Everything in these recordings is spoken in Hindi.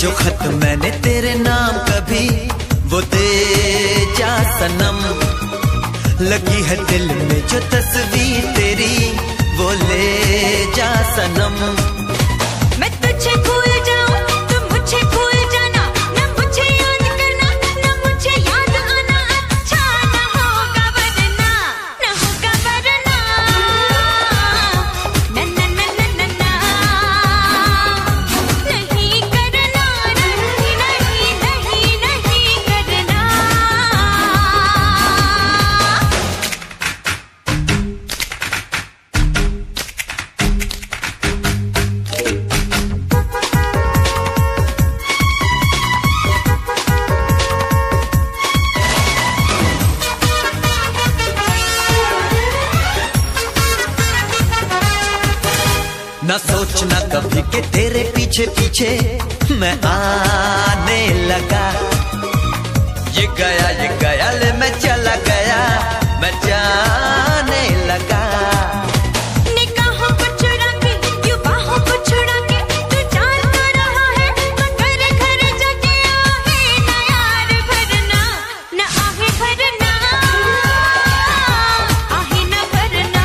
जो खत मैंने तेरे नाम कभी वो दे जा सनम। लगी है दिल में जो तस्वीर तेरी वो ले जा सनम। मैं तुझे भूल जाऊं तुम मुझे भूल जाना, न मुझे याद करना न मुझे याद आना, अच्छा न होगा वरना, न होगा वरना, न न न न न न नहीं करना, नहीं नहीं नहीं नहीं करना। ना सोचना कभी कि तेरे पीछे पीछे मैं आने लगा। ये गया ले मैं चला गया, मैं जाने लगा। निगाहों को चुरा के यूं बाहों को छुड़ा के तू जानता रहा है, मगर घर जाके आहे ना यार भरना, न आहे भरना, आहे न भरना।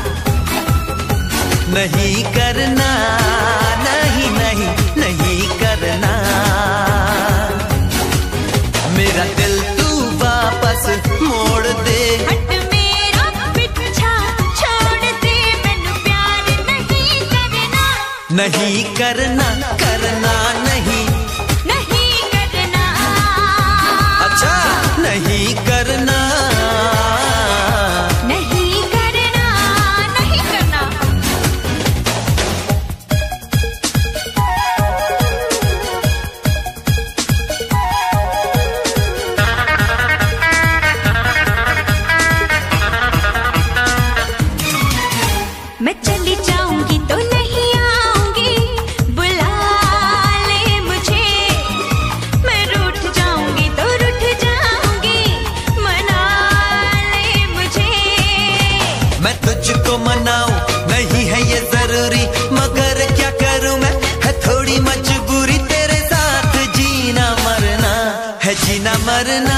नहीं करना, नहीं नहीं नहीं करना। मेरा दिल तू वापस मोड़ दे। हट मेरा पीछा छोड़ दे, मैनू प्यार नहीं करना। नहीं करना, करना नहीं, नहीं करना। अच्छा नहीं करना। नहीं करना, नहीं करना। मैं चली जाऊंगी तो नहीं आऊंगी, बुला ले मुझे। मैं रूठ जाऊंगी तो रूठ जाऊंगी, मना ले मुझे। मैं तुझको मनाऊं नहीं है ये जरूरी, मगर क्या करूं मैं, है थोड़ी मजबूरी। तेरे साथ जीना मरना है, जीना मरना।